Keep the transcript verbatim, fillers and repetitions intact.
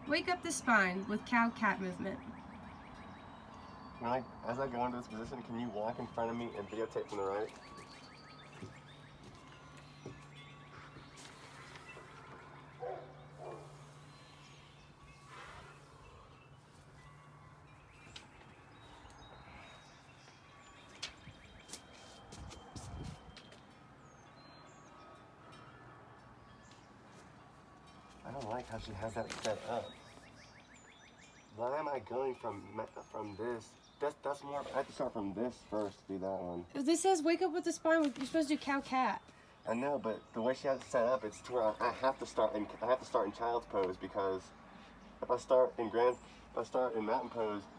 Wake up the spine with cow-cat movement. When I, as I go into this position, can you walk in front of me and videotape from the right? I don't like how she has that set up. Why am I going from from this? That's that's more. I have to start from this first to do that one. This says wake up with the spine. You're supposed to do cow-cat. I know, but the way she has it set up, it's to where I, I have to start in I have to start in child's pose, because if I start in grand, if I start in mountain pose,